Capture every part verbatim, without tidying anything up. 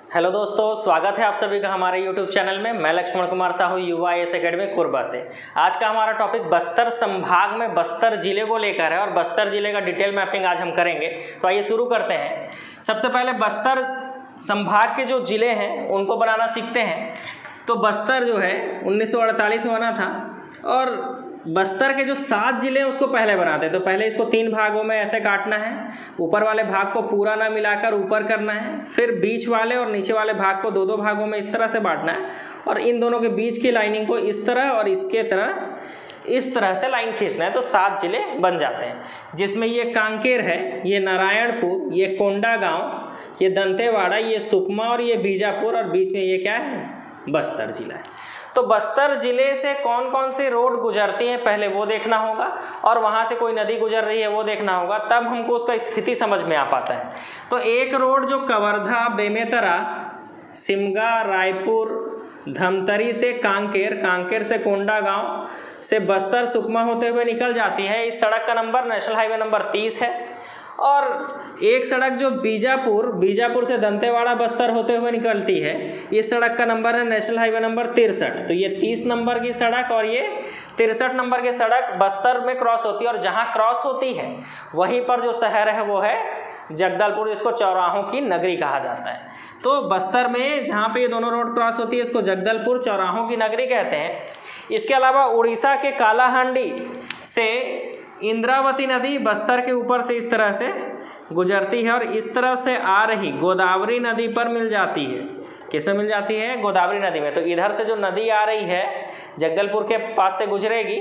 Hello दोस्तों, स्वागत है आप सभी का हमारे यूट्यूब चैनल में। मैं लक्ष्मण कुमार साहू, युवा I A S academy Korba से। आज का हमारा टॉपिक बस्तर संभाग में बस्तर जिले को लेकर है और बस्तर जिले का डिटेल मैपिंग आज हम करेंगे। तो आइए शुरू करते हैं। सबसे पहले बस्तर संभाग के जो जिले हैं उनको बनाना सीखते हैं। तो बस्तर जो है उन्नीस सौ अड़तालीस में बना था और बस्तर के जो सात जिले हैं उसको पहले बनाते हैं। तो पहले इसको तीन भागों में ऐसे काटना है। ऊपर वाले भाग को पूरा ना मिलाकर ऊपर करना है, फिर बीच वाले और नीचे वाले भाग को दो दो भागों में इस तरह से बांटना है और इन दोनों के बीच की लाइनिंग को इस तरह और इसके तरह इस तरह से लाइन खींचना है। तो सात जिले बन जाते हैं, जिसमें ये कांकेर है, ये नारायणपुर, ये कोंडागांव, ये दंतेवाड़ा, ये सुकमा और ये बीजापुर और बीच में ये क्या है, बस्तर जिला है। तो बस्तर जिले से कौन कौन सी रोड गुजरती हैं पहले वो देखना होगा और वहाँ से कोई नदी गुजर रही है वो देखना होगा, तब हमको उसका स्थिति समझ में आ पाता है। तो एक रोड जो कवर्धा, बेमेतरा, सिमगा, रायपुर, धमतरी से कांकेर, कांकेर से कोंडागांव से बस्तर, सुकमा होते हुए निकल जाती है। इस सड़क का नंबर नेशनल हाईवे नंबर तीस है। और एक सड़क जो बीजापुर, बीजापुर से दंतेवाड़ा, बस्तर होते हुए निकलती है, इस सड़क का नंबर है नेशनल हाईवे नंबर तिरसठ। तो ये तीस नंबर की सड़क और ये तिरसठ नंबर की सड़क बस्तर में क्रॉस होती है और जहाँ क्रॉस होती है वहीं पर जो शहर है वो है जगदलपुर, इसको चौराहों की नगरी कहा जाता है। तो बस्तर में जहाँ पे ये दोनों रोड क्रॉस होती है इसको जगदलपुर, चौराहों की नगरी कहते हैं। इसके अलावा उड़ीसा के कालाहांडी से इंद्रावती नदी बस्तर के ऊपर से इस तरह से गुजरती है और इस तरफ से आ रही गोदावरी नदी पर मिल जाती है। किस में मिल जाती है? गोदावरी नदी में। तो इधर से जो नदी आ रही है जगदलपुर के पास से गुजरेगी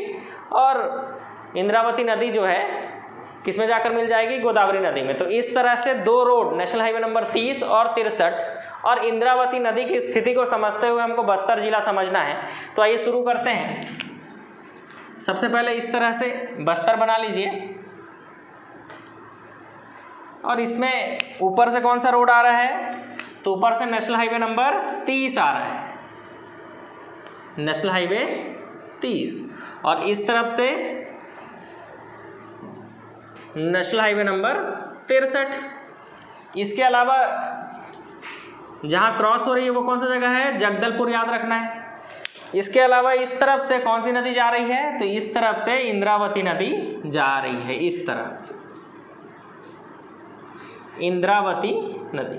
और इंद्रावती नदी जो है किस में जाकर मिल जाएगी? गोदावरी नदी में। तो इस तरह से दो रोड नेशनल हाईवे नंबर तीस और तिरसठ और इंद्रावती नदी की स्थिति को समझते हुए हमको बस्तर जिला समझना है। तो आइए शुरू करते हैं। सबसे पहले इस तरह से बस्तर बना लीजिए और इसमें ऊपर से कौन सा रोड आ रहा है? तो ऊपर से नेशनल हाईवे नंबर तीस आ रहा है, नेशनल हाईवे तीस। और इस तरफ से नेशनल हाईवे नंबर तिरसठ। इसके अलावा जहाँ क्रॉस हो रही है वो कौन सा जगह है? जगदलपुर, याद रखना है। इसके अलावा इस तरफ से कौन सी नदी जा रही है? तो इस तरफ से इंद्रावती नदी जा रही है, इस तरफ इंद्रावती नदी।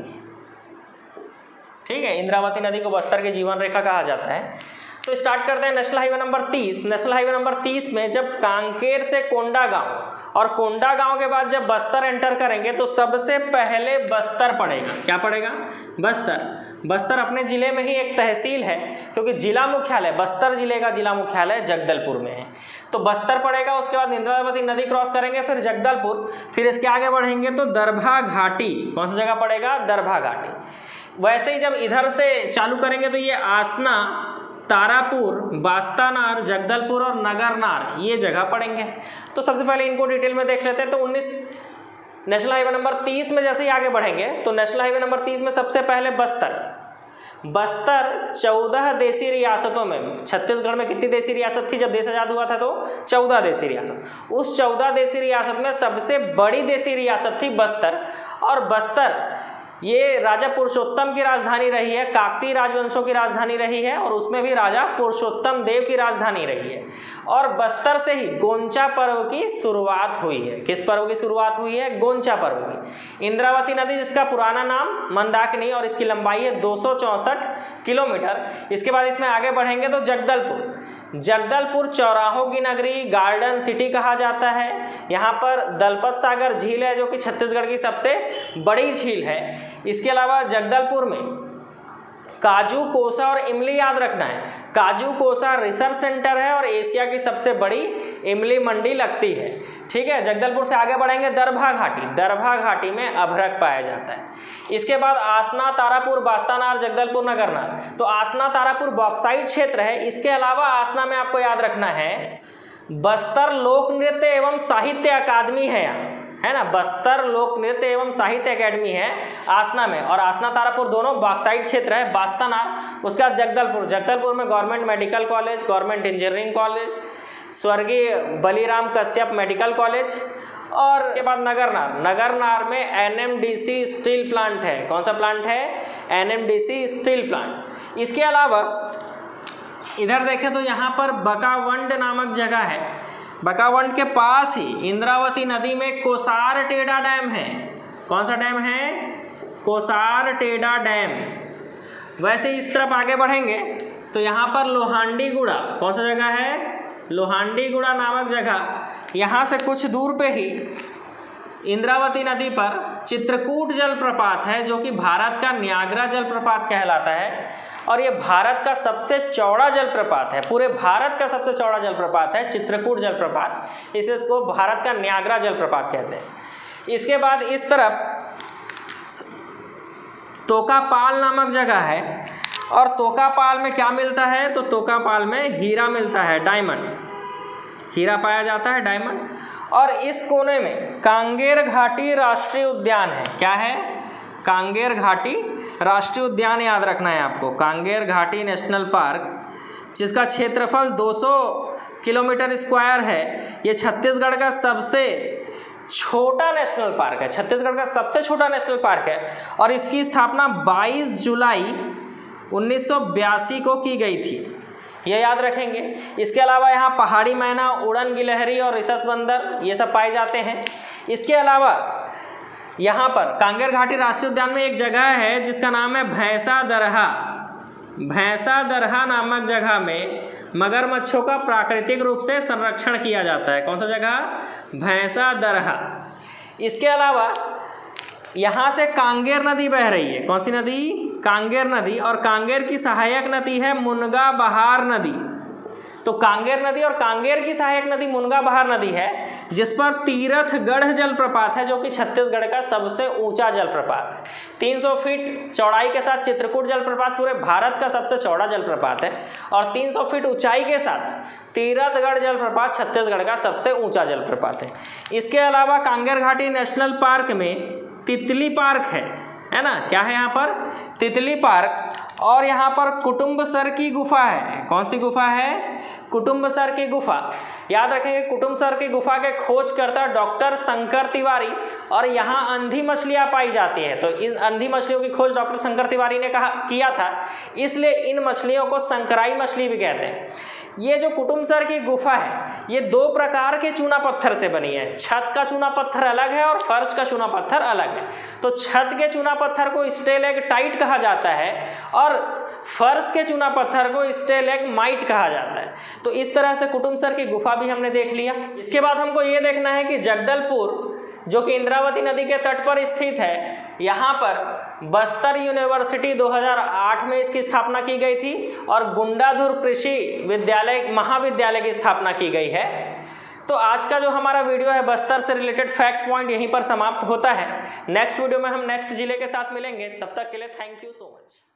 ठीक है, इंद्रावती नदी को बस्तर की जीवन रेखा कहा जाता है। तो स्टार्ट करते हैं नेशनल हाईवे नंबर तीस। नेशनल हाईवे नंबर तीस में जब कांकेर से कोंडागांव और कोंडागांव के बाद जब बस्तर एंटर करेंगे तो सबसे पहले बस्तर पड़ेगा। क्या पड़ेगा? बस्तर। बस्तर अपने जिले में ही एक तहसील है, क्योंकि जिला मुख्यालय बस्तर जिले का जिला मुख्यालय जगदलपुर में है। तो बस्तर पड़ेगा, उसके बाद इंद्रावती नदी क्रॉस करेंगे, फिर जगदलपुर, फिर इसके आगे बढ़ेंगे तो दरभा घाटी। कौन सी जगह पड़ेगा? दरभा घाटी। वैसे ही जब इधर से चालू करेंगे तो ये आसना, तारापुर, बास्तानार, जगदलपुर और नगरनार ये जगह पड़ेंगे। तो सबसे पहले इनको डिटेल में देख लेते हैं। तो उन्नीस नेशनल हाईवे नंबर तीस में जैसे ही आगे बढ़ेंगे तो नेशनल हाईवे नंबर तीस में सबसे पहले बस्तर। बस्तर चौदह देशी रियासतों में, छत्तीसगढ़ में कितनी देशी रियासत थी जब देश आज़ाद हुआ था? तो चौदह देशी रियासत। उस चौदह देशी रियासत में सबसे बड़ी देशी रियासत थी बस्तर। और बस्तर ये राजा पुरुषोत्तम की राजधानी रही है, काकतीय राजवंशों की राजधानी रही है और उसमें भी राजा पुरुषोत्तम देव की राजधानी रही है। और बस्तर से ही गोंचा पर्व की शुरुआत हुई है। किस पर्व की शुरुआत हुई है? गोंचा पर्व की। इंद्रावती नदी, जिसका पुराना नाम मंदाकिनी और इसकी लंबाई है दो सौ चौंसठ किलोमीटर। इसके बाद इसमें आगे बढ़ेंगे तो जगदलपुर। जगदलपुर चौराहों की नगरी, गार्डन सिटी कहा जाता है। यहाँ पर दलपत सागर झील है जो कि छत्तीसगढ़ की सबसे बड़ी झील है। इसके अलावा जगदलपुर में काजू, कोसा और इमली याद रखना है। काजू कोसा रिसर्च सेंटर है और एशिया की सबसे बड़ी इमली मंडी लगती है। ठीक है, जगदलपुर से आगे बढ़ेंगे दरभा घाटी। दरभा घाटी में अभ्रक पाया जाता है। इसके बाद आसना, तारापुर, बास्तानार, जगदलपुर, नगरनार। तो आसना, तारापुर बॉक्साइट क्षेत्र है। इसके अलावा आसना में आपको याद रखना है बस्तर लोक नृत्य एवं साहित्य अकादमी है, यहाँ है ना, बस्तर लोक नृत्य एवं साहित्य अकेडमी है आसना में। और आसना तारापुर दोनों बॉक्साइट क्षेत्र है। बास्तानार, उसके बाद जगदलपुर। जगदलपुर में government medical college, government engineering college, स्वर्गीय बलीराम कश्यप मेडिकल कॉलेज और के बाद नगरनार, नगरनार में एनएमडीसी स्टील प्लांट है। कौन सा प्लांट है? NMDC steel plant. इसके अलावा इधर देखें तो यहाँ पर बकावंड नामक जगह है, बकावंड के पास ही इंद्रावती नदी में कोसार टेड़ा डैम है। कौन सा डैम है? कोसार टेड़ा डैम। वैसे इस तरफ आगे बढ़ेंगे तो यहाँ पर लोहांडीगुड़ा, कौन सा जगह है? लोहांडीगुड़ा नामक जगह, यहाँ से कुछ दूर पे ही इंद्रावती नदी पर चित्रकूट जलप्रपात है, जो कि भारत का न्यागरा जलप्रपात कहलाता है और ये भारत का सबसे चौड़ा जलप्रपात है। पूरे भारत का सबसे चौड़ा जलप्रपात है चित्रकूट जलप्रपात, इसलिए इसको भारत का न्यागरा जलप्रपात कहते हैं। इसके बाद इस तरफ तोकापाल नामक जगह है और तोकापाल में क्या मिलता है? तो तोकापाल में हीरा मिलता है, डायमंड, हीरा पाया जाता है, डायमंड। और इस कोने में कांगेर घाटी राष्ट्रीय उद्यान है। क्या है? कांगेर घाटी राष्ट्रीय उद्यान याद रखना है आपको, कांगेर घाटी नेशनल पार्क, जिसका क्षेत्रफल दो सौ किलोमीटर स्क्वायर है। ये छत्तीसगढ़ का सबसे छोटा नेशनल पार्क है, छत्तीसगढ़ का सबसे छोटा नेशनल पार्क है और इसकी स्थापना बाईस जुलाई उन्नीस सौ बयासी को की गई थी, ये याद रखेंगे। इसके अलावा यहाँ पहाड़ी मैना, उड़न गिलहरी और रिसस बंदर ये सब पाए जाते हैं। इसके अलावा यहाँ पर कांगेर घाटी राष्ट्रीय उद्यान में एक जगह है जिसका नाम है भैंसा दरहा। भैंसा दरहा नामक जगह में मगरमच्छों का प्राकृतिक रूप से संरक्षण किया जाता है। कौन सा जगह? भैंसा दरहा। इसके अलावा यहाँ से कांगेर नदी बह रही है। कौन सी नदी? कांगेर नदी। और कांगेर की सहायक नदी है मुनगा बहार नदी। तो कांगेर नदी और कांगेर की सहायक नदी मुनगा बहार नदी है, जिस पर तीरथगढ़ जलप्रपात है, जो कि छत्तीसगढ़ का सबसे ऊंचा जलप्रपात है। तीन सौ फीट चौड़ाई के साथ चित्रकूट जलप्रपात पूरे भारत का सबसे चौड़ा जलप्रपात है और तीन सौ फीट ऊंचाई के साथ तीरथगढ़ जलप्रपात छत्तीसगढ़ का सबसे ऊंचा जलप्रपात है। इसके अलावा कांगेर घाटी नेशनल पार्क में तितली पार्क है, है ना? क्या है यहाँ पर? तितली पार्क। और यहाँ पर कुटुम्बसर की गुफा है। कौन सी गुफा है? कुटुम्बसर की गुफा। याद रखेंगे कुटुम्बसर की गुफा के खोजकर्ता डॉक्टर शंकर तिवारी, और यहाँ अंधी मछलियाँ पाई जाती है। तो इन अंधी मछलियों की खोज डॉक्टर शंकर तिवारी ने कहा किया था, इसलिए इन मछलियों को संकराई मछली भी कहते हैं। ये जो कुटुम्बसर की गुफा है ये दो प्रकार के चूना पत्थर से बनी है। छत का चूना पत्थर अलग है और फर्श का चूना पत्थर अलग है। तो छत के चूना पत्थर को स्टेलेक्टाइट कहा जाता है और फर्श के चूना पत्थर को स्टेलेग्माइट कहा जाता है। तो इस तरह से कुटुम्बसर की गुफा भी हमने देख लिया। इसके बाद हमको ये देखना है कि जगदलपुर, जो कि इंद्रावती नदी के तट पर स्थित है, यहाँ पर बस्तर यूनिवर्सिटी दो हज़ार आठ में इसकी स्थापना की गई थी और गुंडाधुर कृषि विद्यालय महाविद्यालय की स्थापना की गई है। तो आज का जो हमारा वीडियो है बस्तर से रिलेटेड फैक्ट पॉइंट यहीं पर समाप्त होता है। नेक्स्ट वीडियो में हम नेक्स्ट जिले के साथ मिलेंगे, तब तक के लिए थैंक यू सो मच।